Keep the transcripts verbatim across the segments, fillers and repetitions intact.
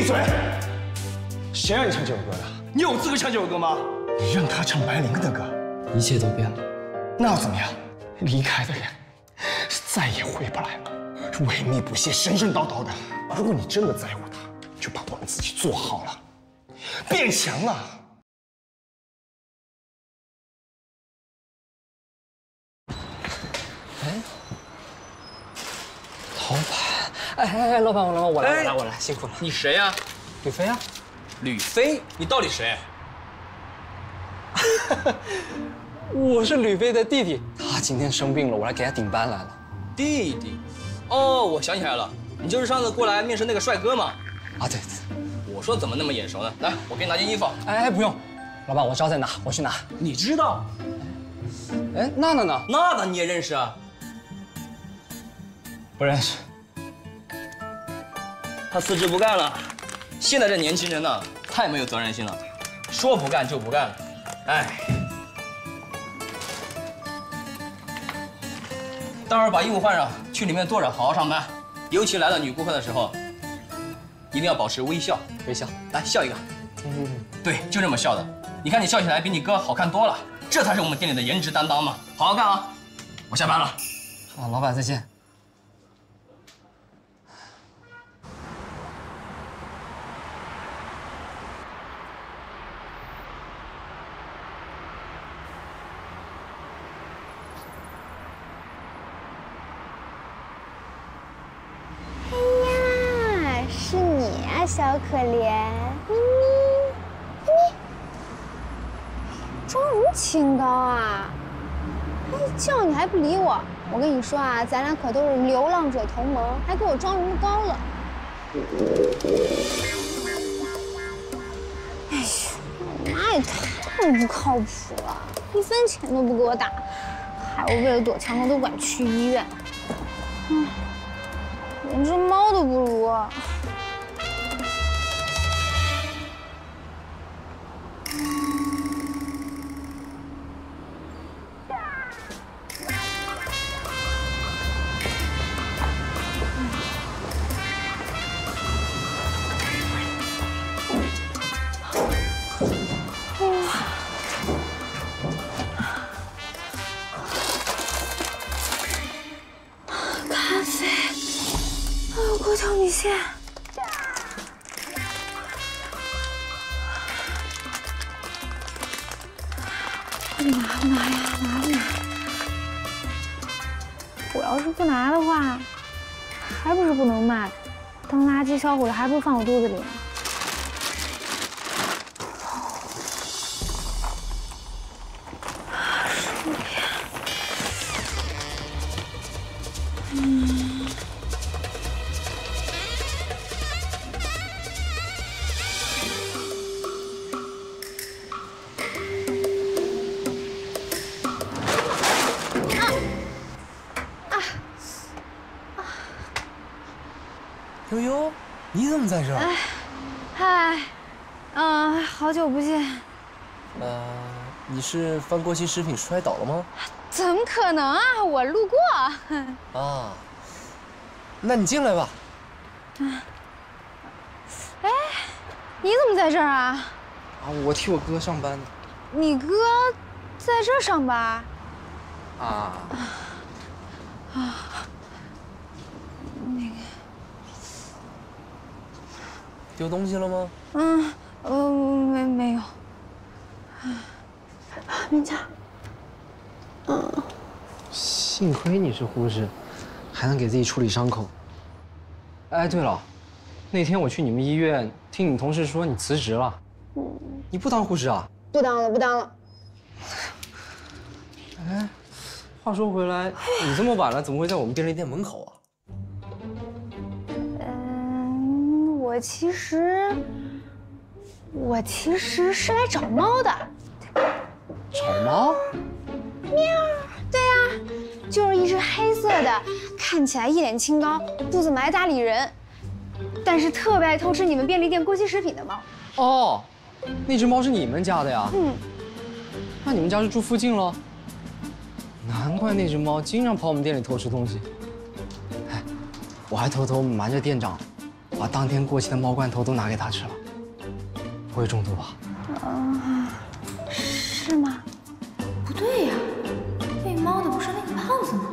闭嘴！谁让你唱这首歌的？你有资格唱这首歌吗？你让他唱白灵的歌， 一切都变了。 那又怎么样？离开的人再也回不来了，萎靡不懈，神神叨叨的。如果你真的在乎他，就把我们自己做好了，变强了。 哎，陶板，哎哎哎，老板，老板，我来，我来，我来，辛苦了。 你谁呀？ 吕飞啊。 吕飞，你到底谁？ 我是吕飞的弟弟，他今天生病了，我来给他顶班来了。 弟弟，哦，我想起来了，你就是上次过来面试那个帅哥吗？ 啊，对对。 我说怎么那么眼熟呢？来，我给你拿件衣服。 哎哎，不用，老板，我知道在哪，我去拿。 你知道？ 哎，娜娜呢？ 娜娜你也认识啊？ 不认识。 他辞职不干了。现在这年轻人呢，太没有责任心了，说不干就不干了。哎，待会儿把衣服换上，去里面坐着，好好上班。尤其来了女顾客的时候，一定要保持微笑， 微笑， 来笑一个。 嗯， 对，就这么笑的。你看你笑起来比你哥好看多了，这才是我们店里的颜值担当嘛。好好干啊！我下班了。 好，老板再见。 小可怜，咪咪，咪，装什么清高啊？哎，叫你还不理我。我跟你说啊，咱俩可都是流浪者同盟，还给我装什么高了？哎呀，我妈也太不靠谱了，一分钱都不给我打，害我为了躲强盗都不敢去医院。嗯，连只猫都不如。锅条米线，拿不拿呀？拿不拿？我要是不拿的话，还不是不能卖，当垃圾销毁了，还不是放我肚子里？嗯。 悠悠，你怎么在这儿？ 哎，嗨，嗯、呃，好久不见。 呃，你是翻过期食品摔倒了吗？ 怎么可能啊！我路过。 啊，那你进来吧。 嗯。哎，你怎么在这儿啊？ 啊，我替我哥上班呢。 你哥在这儿上班？ 啊。 啊。那个。 丢东西了吗？ 嗯，呃，没没有。啊，明佳。嗯。 幸亏你是护士，还能给自己处理伤口。哎，对了，那天我去你们医院，听你同事说你辞职了。嗯。你不当护士啊？ 不当了，不当了。 哎，话说回来，你这么晚了，怎么会在我们便利店门口啊？ 嗯，我其实，我其实是来找猫的。 找猫？ 喵，对呀，就是一只黑色的，看起来一脸清高，不怎么爱搭理人，但是特别爱偷吃你们便利店过期食品的猫。 哦，那只猫是你们家的呀？ 嗯。 那你们家是住附近喽？难怪那只猫经常跑我们店里偷吃东西。哎，我还偷偷瞒着店长， 把当天过期的猫罐头都拿给他吃了，不会中毒吧？ 嗯，是吗？ 不对呀，喂猫的不是那个胖子吗？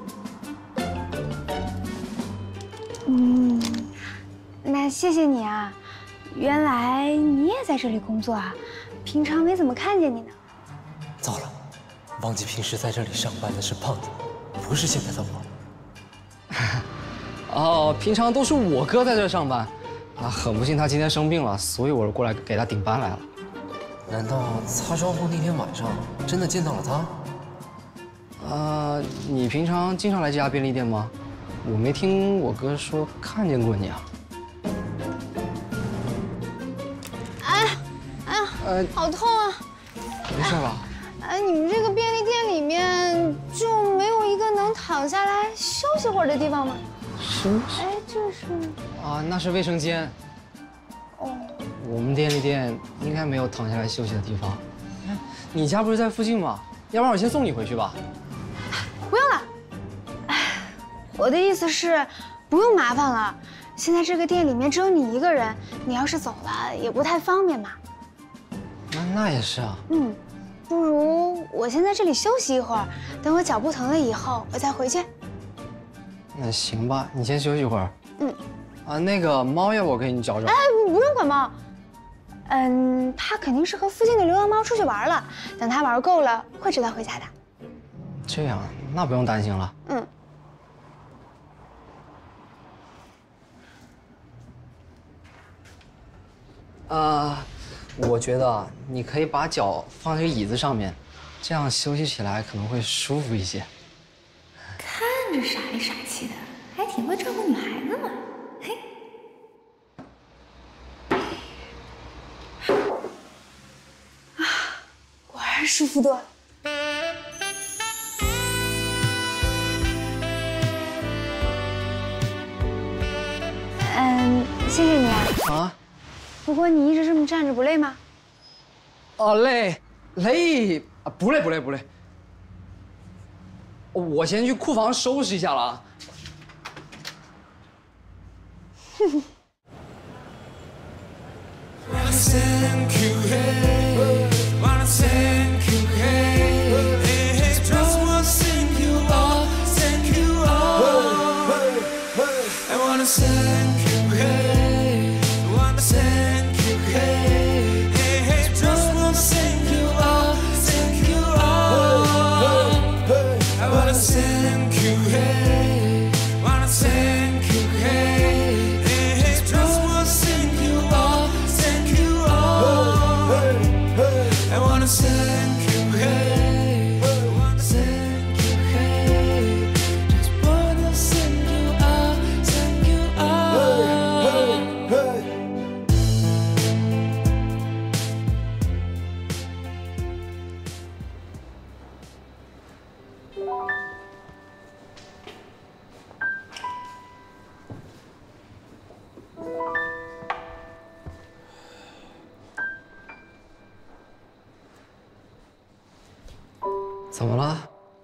嗯，那谢谢你啊。原来你也在这里工作啊，平常没怎么看见你呢。 糟了，忘记平时在这里上班的是胖子，不是现在的我。哦，平常都是我哥在这上班，啊，很不幸他今天生病了，所以我是过来给他顶班来了。难道擦窗户那天晚上真的见到了他？呃，你平常经常来这家便利店吗？我没听我哥说看见过你啊。 哎，哎呀， 呃， 好痛啊！ 没事吧？ 哎，你们这个便利店里面就没有一个能躺下来休息会儿的地方吗？ 休息？ 哎，这是啊，那是卫生间。 哦， 我们便利店应该没有躺下来休息的地方。哎，你家不是在附近吗？要不然我先送你回去吧。 不用了。哎，我的意思是，不用麻烦了。现在这个店里面只有你一个人，你要是走了也不太方便嘛。 那那也是啊。 嗯，不如我先在这里休息一会儿，等我脚不疼了以后，我再回去。 那行吧，你先休息一会儿。 嗯。 啊，那个猫要不我给你找找？ 哎，不用管猫。嗯，它肯定是和附近的流浪猫出去玩了，等它玩够了，会知道回家的。 这样，那不用担心了。 嗯。 啊，我觉得你可以把脚放这个椅子上面，这样休息起来可能会舒服一些。 看着傻里傻气的，还挺会照顾女孩子嘛。嘿， 啊，果然舒服多了。嗯，谢谢你啊。 啊？ 不过你一直这么站着不累吗？ 哦，累，累啊，不累不累不累。我先去库房收拾一下了啊。哼哼。怎么了？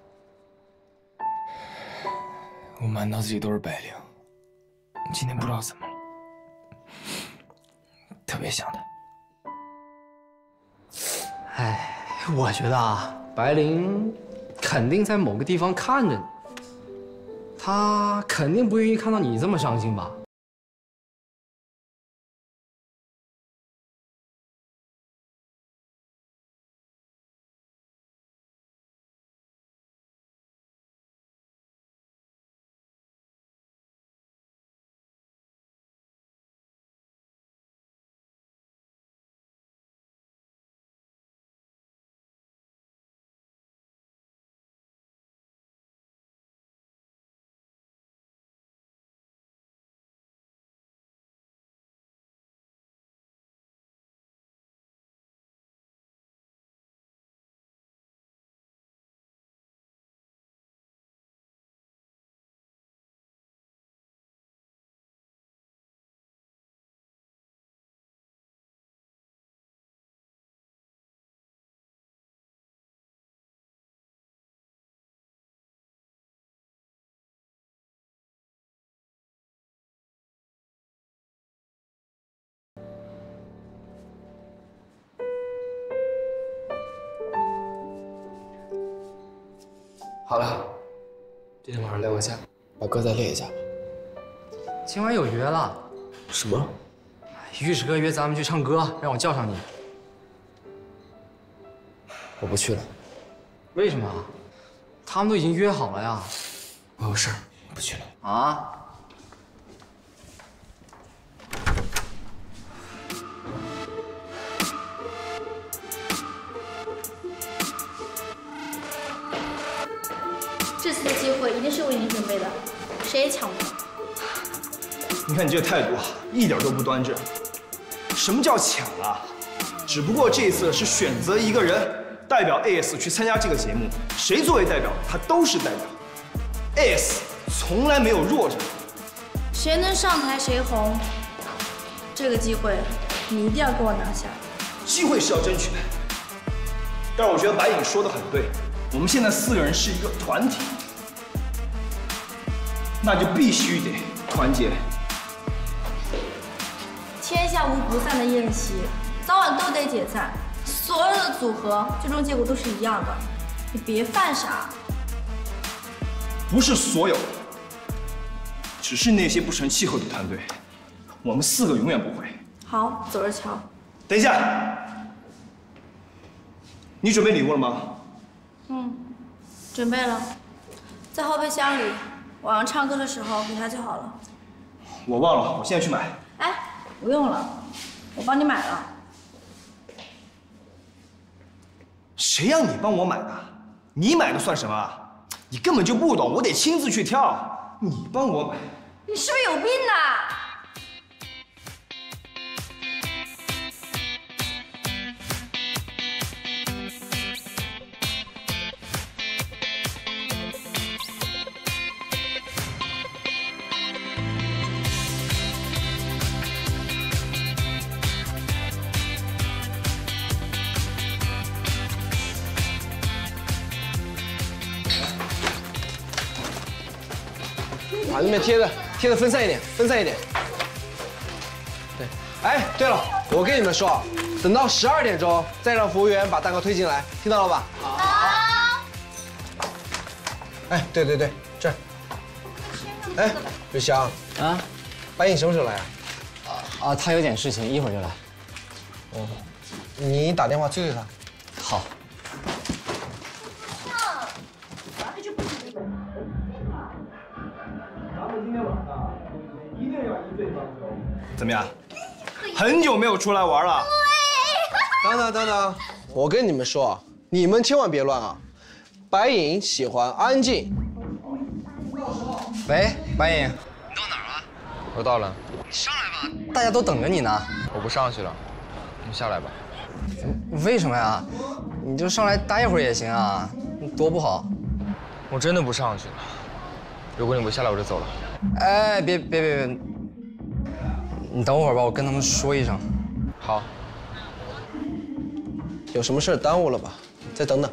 我满脑子里都是白灵，今天不知道怎么了，特别想他。 哎，我觉得啊，白灵肯定在某个地方看着你，她肯定不愿意看到你这么伤心吧。 好了，今天晚上来我家，把歌再练一下吧。 今晚有约了。 什么？ 玉石哥约咱们去唱歌，让我叫上你。 我不去了。 为什么？他们都已经约好了呀。 我有事儿，不去了。 啊？ 这次的机会一定是为您准备的，谁也抢不到。 你看你这个态度啊，一点都不端正。什么叫抢啊？只不过这次是选择一个人代表 A S 去参加这个节目，谁作为代表，他都是代表。A S 从来没有弱者。 谁能上台谁红，这个机会你一定要给我拿下。 机会是要争取的，但是我觉得白颖说的很对，我们现在四个人是一个团体，那就必须得团结。 天下无不散的宴席，早晚都得解散。所有的组合最终结果都是一样的，你别犯傻。 不是所有，只是那些不成气候的团队，我们四个永远不会。 好，走着瞧。 等一下，你准备礼物了吗？ 嗯，准备了，在后备箱里。晚上唱歌的时候给他就好了。 我忘了，我现在去买。 哎，不用了，我帮你买了。 谁让你帮我买的？你买的算什么啊？你根本就不懂，我得亲自去挑。你帮我买， 你是不是有病呐？ 把那边贴的贴的分散一点，分散一点。对，哎，对了，我跟你们说，等到十二点钟再让服务员把蛋糕推进来，听到了吧？好。哎，对对对，这儿。哎，瑞香啊， 白颖什么时候来啊？ 啊，他有点事情，一会儿就来。 哦，你打电话催催他。 好。 怎么样？很久没有出来玩了。 等等等等，我跟你们说，你们千万别乱啊！白颖喜欢安静。 喂，白颖， 你到哪儿了？我到了。 你上来吧，大家都等着你呢。 我不上去了，你下来吧。 为什么呀？你就上来待一会儿也行啊，多不好。 我真的不上去了。如果你不下来，我就走了。 哎，别别别别，你等会儿吧，我跟他们说一声。 好。 有什么事耽误了吧？再等等。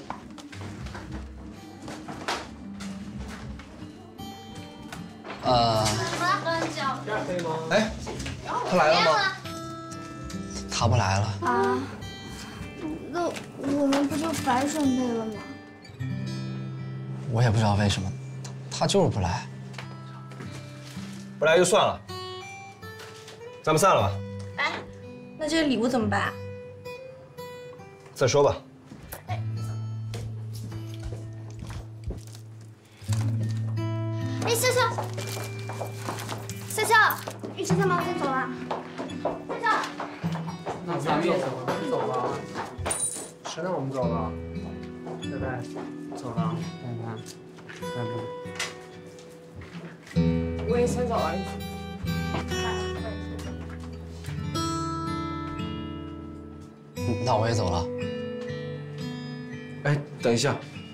呃， 哎，他来了吗？ 他不来了。 啊，那我们不就白准备了吗？ 我也不知道为什么，他就是不来。 不来就算了，咱们散了吧。 哎，那这个礼物怎么办？ 再说吧。 哎，笑笑，笑笑，玉晨他们先走了。笑笑， 那咱们也走了，走了。是那我们走了，拜拜，走了，拜拜，拜拜。我也先走了。那我也走了。 哎，等一下。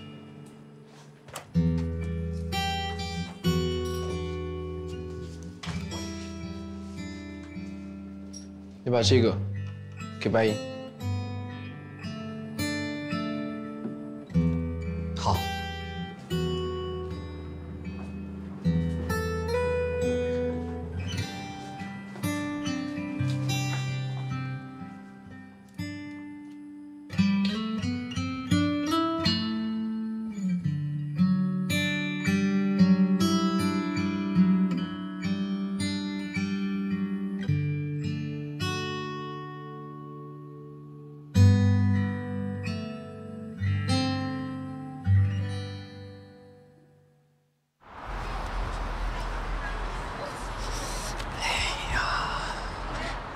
你把这个给白颖。 好。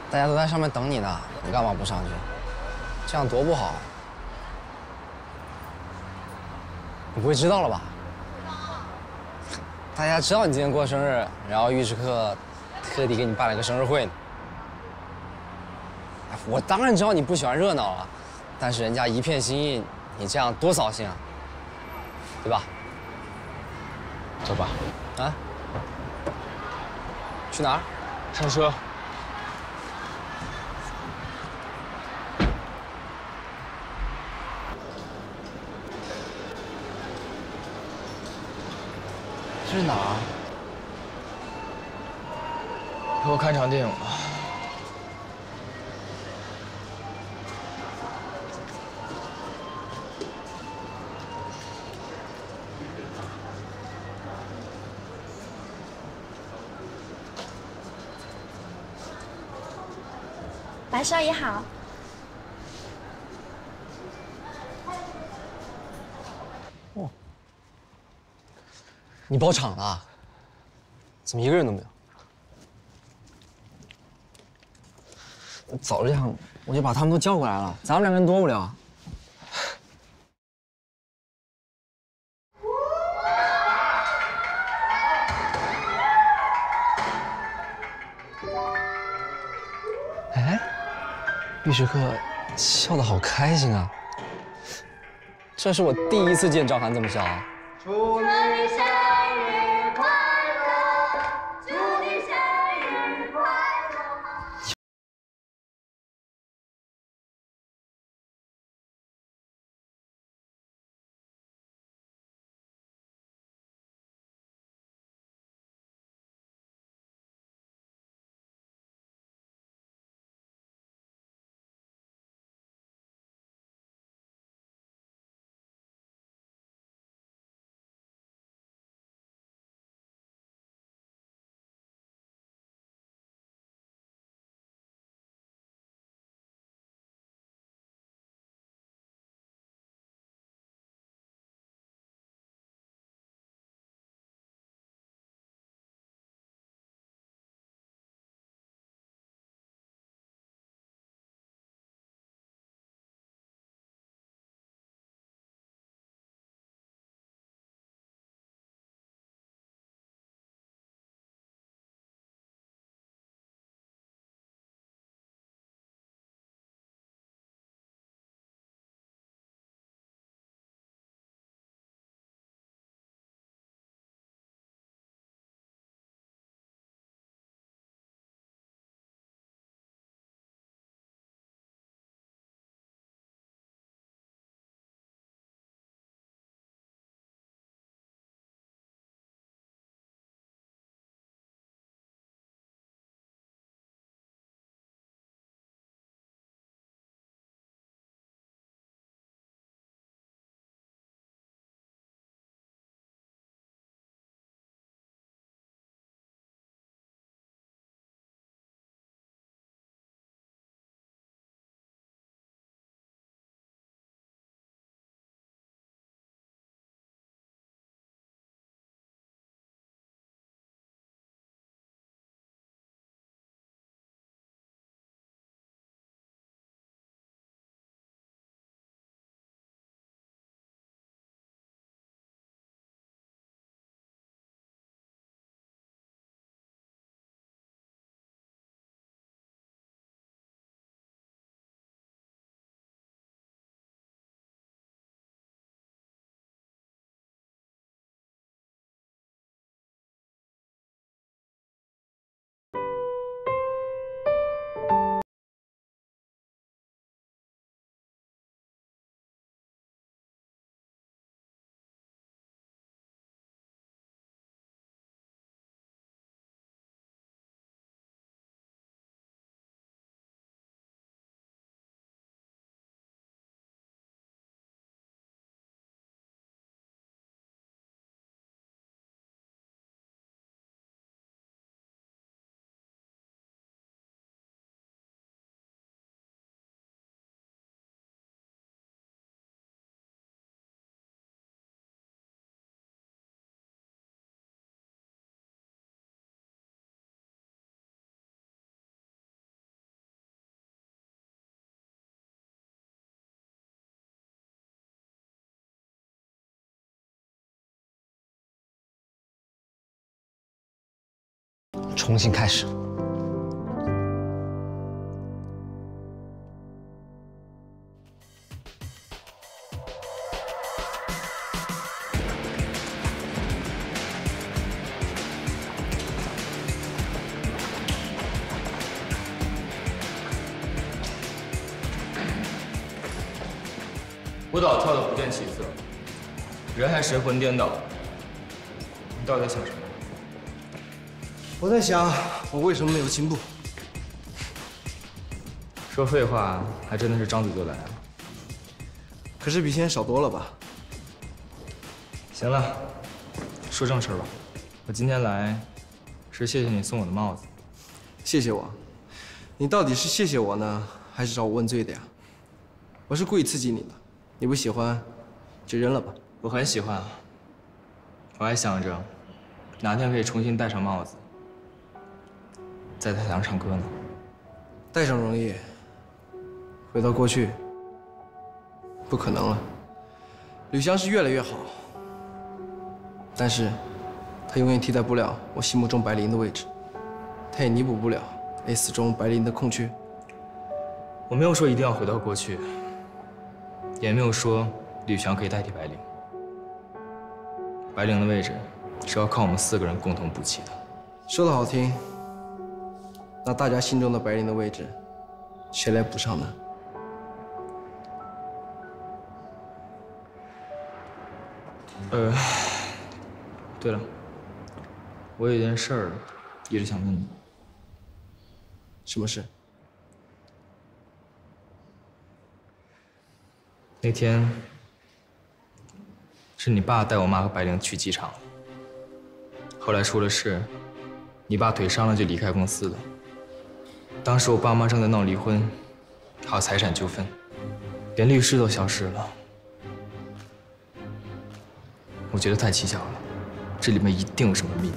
大家都在上面等你呢，你干嘛不上去？这样多不好。你不会知道了吧？大家知道你今天过生日，然后尉迟克特地给你办了个生日会呢。我当然知道你不喜欢热闹了，但是人家一片心意，你这样多扫兴啊，对吧？ 走吧。 啊？去哪儿？ 上车。 这是哪儿？ 陪我看场电影吧。 白少爷好。 哦，你包场了？怎么一个人都没有？早这样，我就把他们都叫过来了，咱们两个人多无聊。哎，尉迟克笑得好开心啊！这是我第一次见赵涵这么笑啊！ 祝你生日！ 重新开始。 舞蹈跳得不见起色，人还神魂颠倒。你到底在想什么？ 我在想，我为什么没有进步？ 说废话，还真的是张嘴就来啊！ 可是比以前少多了吧？ 行了，说正事吧。我今天来，是谢谢你送我的帽子。 谢谢我？你到底是谢谢我呢，还是找我问罪的呀？我是故意刺激你的。 你不喜欢，就扔了吧。 我很喜欢，我还想着哪天可以重新戴上帽子，在台上唱歌呢。 戴上容易，回到过去，不可能了。吕翔是越来越好，但是他永远替代不了我心目中白灵的位置，他也弥补不了 S 中白灵的空缺。 我没有说一定要回到过去。 也没有说吕翔可以代替白灵，白灵的位置是要靠我们四个人共同补齐的。 说的好听，那大家心中的白灵的位置，谁来补上呢？ 呃，对了，我有一件事儿一直想问你。 什么事？ 那天是你爸带我妈和白灵去机场，后来出了事，你爸腿伤了就离开公司了。当时我爸妈正在闹离婚，还有财产纠纷，连律师都消失了。我觉得太蹊跷了，这里面一定有什么秘密。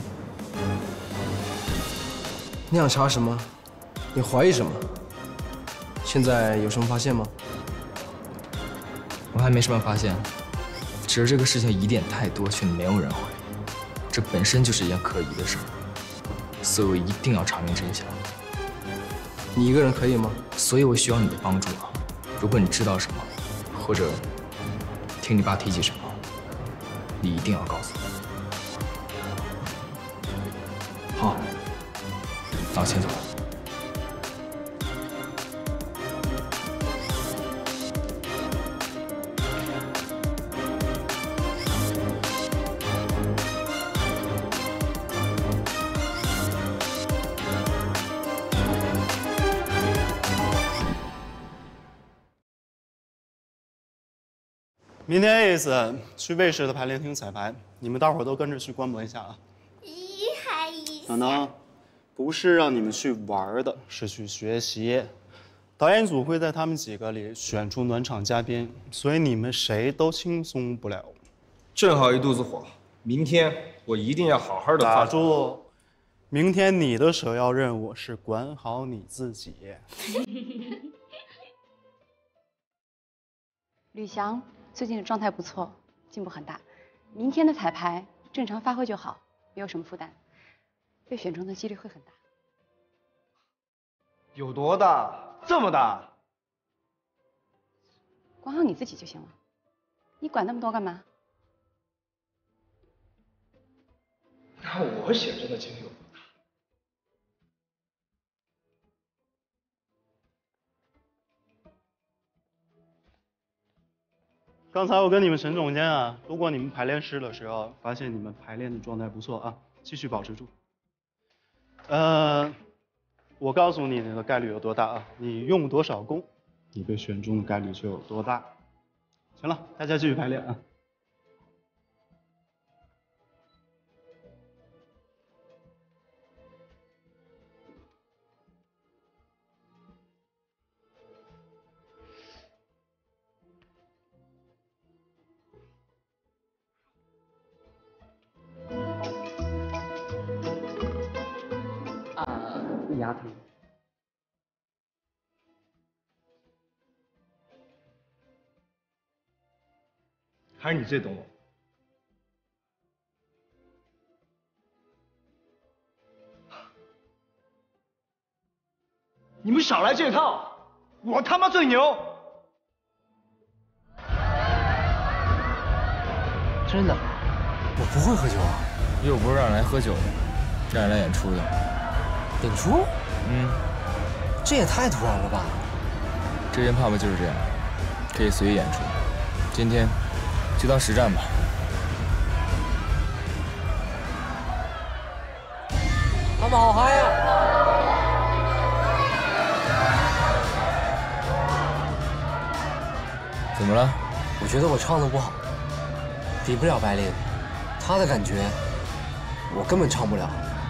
你想查什么？你怀疑什么？现在有什么发现吗？ 我还没什么发现，只是这个事情疑点太多，却没有人回，这本身就是一件可疑的事儿，所以我一定要查明真相。 你一个人可以吗？ 所以我需要你的帮助啊！如果你知道什么，或者听你爸提起什么，你一定要告诉我。好，那我先走了。 明天 A S 去卫视的排练厅彩排，你们大伙儿都跟着去观摩一下啊。 咦，还一等等，不是让你们去玩的，是去学习。导演组会在他们几个里选出暖场嘉宾，所以你们谁都轻松不了。 正好一肚子火，明天我一定要好好的打住！明天你的首要任务是管好你自己。 吕翔。 最近的状态不错，进步很大。明天的彩排正常发挥就好，没有什么负担，被选中的几率会很大。 有多大？这么大？ 管好你自己就行了，你管那么多干嘛？ 那我选中的几率有多大？ 刚才我跟你们沈总监啊，如果你们排练室的时候发现你们排练的状态不错啊，继续保持住。呃，我告诉你你的概率有多大啊，你用多少功，你被选中的概率就有多大。行了，大家继续排练啊。 牙疼。 还是你最懂我。 你们少来这套，我他妈最牛！ 真的，我不会喝酒啊。 又不是让你来喝酒的，让你来演出的。 演出？ 嗯， 这也太突然了吧！ 这间 pub 就是这样，可以随意演出。今天就当实战吧。 他们好嗨呀！ 怎么了？ 我觉得我唱的不好，比不了白灵，他的感觉我根本唱不了。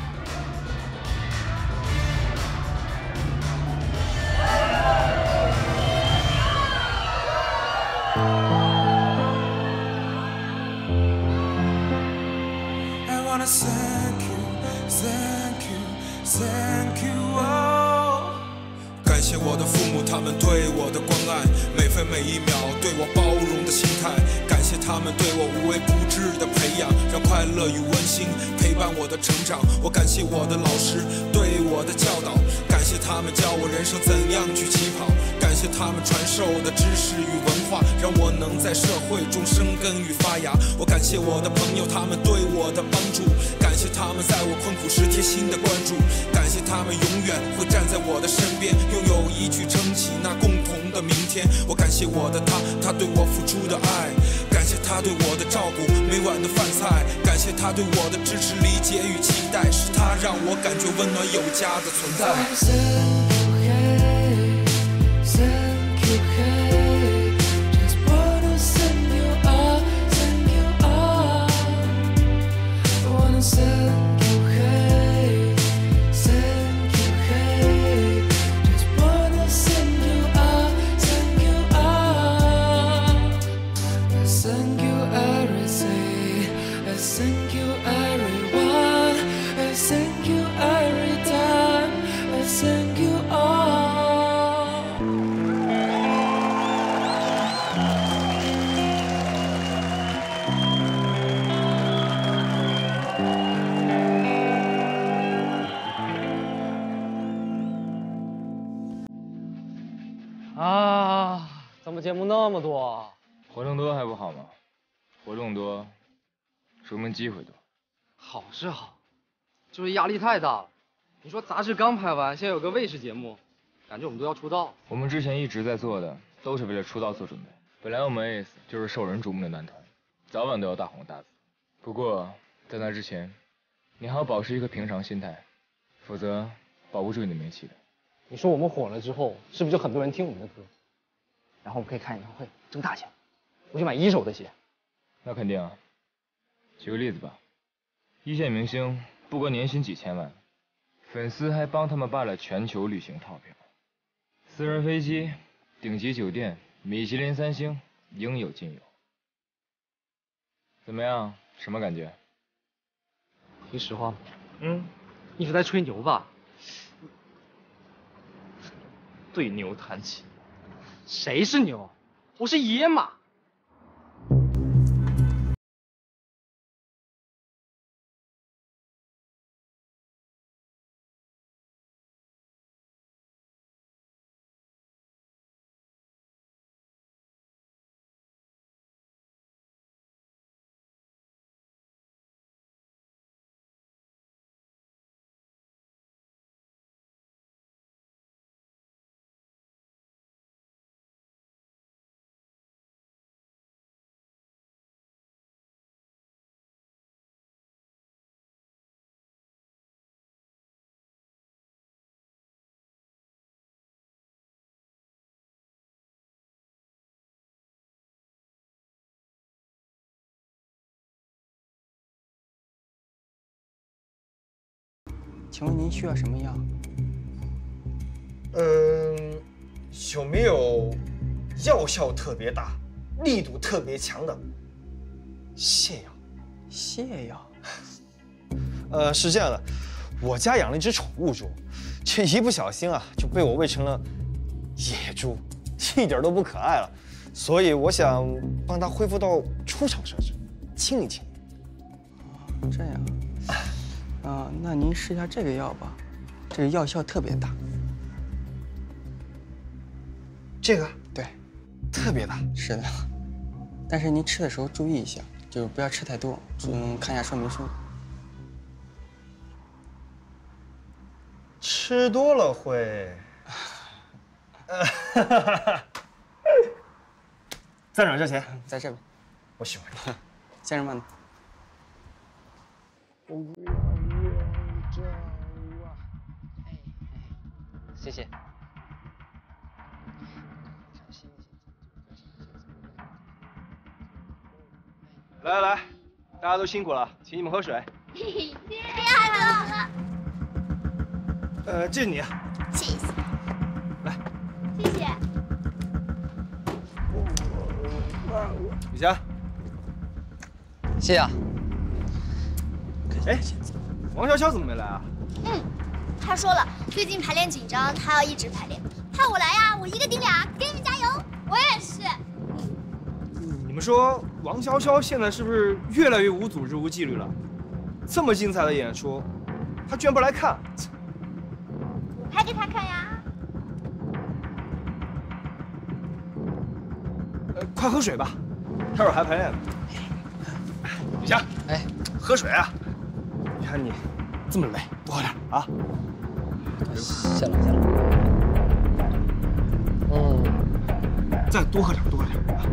感谢我的父母，他们对我的关爱，每分每一秒对我包容的心态。感谢他们对我无微不至的培养，让快乐与温馨陪伴我的成长。我感谢我的老师对我的教导，感谢他们教我人生怎样去起跑。感谢他们传授的知识与文化，让我能在社会中生根与发芽。我感谢我的朋友，他们对我的帮助，感谢他们在我困苦时贴心的关注，感谢他们永远会站在我的身边，用友谊去撑起那共同的明天。我感谢我的他，他对我付出的爱，感谢他对我的照顾，每晚的饭菜，感谢他对我的支持、理解与期待，是他让我感觉温暖有家的存在。Thank you, hey. Just wanna send you up, send you up. I wanna send you, hey. Thank you, hey. Just wanna send you up, send you up. I thank you everything, I thank you everyone, I thank you every time, I thank you all. 啊，怎么节目那么多？ 活动多还不好吗？活动多，说明机会多。 好是好，就是压力太大了。你说杂志刚拍完，现在有个卫视节目，感觉我们都要出道。 我们之前一直在做的，都是为了出道做准备。本来我们 A C E 就是受人瞩目的男团，早晚都要大红大紫。不过在那之前，你还要保持一个平常心态，否则保不住你的名气的。 你说我们火了之后，是不是就很多人听我们的歌？然后我们可以开演唱会，挣大钱，我去买一手的鞋。 那肯定啊。举个例子吧，一线明星不光年薪几千万，粉丝还帮他们办了全球旅行套票，私人飞机、顶级酒店、米其林三星，应有尽有。怎么样？什么感觉？ 听实话， 嗯， 你是在吹牛吧？对牛弹琴，谁是牛？我是野马。 请问您需要什么药？ 嗯，有没有药效特别大、力度特别强的泻药？ 泻药？ 呃，是这样的，我家养了一只宠物猪，这一不小心啊，就被我喂成了野猪，一点都不可爱了。所以我想帮它恢复到出厂设置，清理清理。 这样。啊，那您试一下这个药吧，这个药效特别大。 这个对， 特别大。 是的，但是您吃的时候注意一下，就是不要吃太多，嗯，看一下说明书。 吃多了会，呃，在哪儿交钱？ 在这边。 我喜欢。 先生慢点。 谢谢。 来来来，大家都辛苦了，请你们喝水。 谢谢海哥。 呃，这是你。 谢谢。 来， 谢谢。 雨霞。 谢啊。 哎，王潇潇怎么没来啊？ 嗯，他说了，最近排练紧张，他要一直排练。派我来呀，我一个顶俩，给你们加油！我也是。 你们说王潇潇现在是不是越来越无组织、无纪律了？这么精彩的演出，他居然不来看。 我拍给他看呀。 呃，快喝水吧，待会儿还排练呢。雨霞， 哎， 喝水啊！你看你这么累，多喝点啊。 谢了谢了。嗯， 再多喝点，多喝点啊。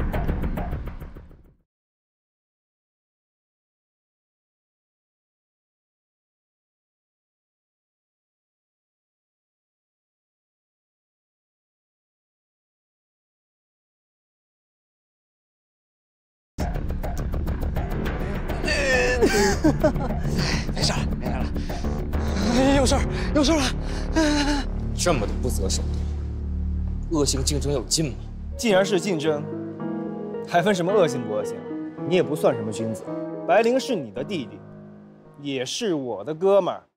没事了，没事了。哎，有事儿，有事儿了。 这么的不择手段，恶性竞争有劲吗？ 既然是竞争，还分什么恶性不恶性？你也不算什么君子。白灵是你的弟弟，也是我的哥们儿。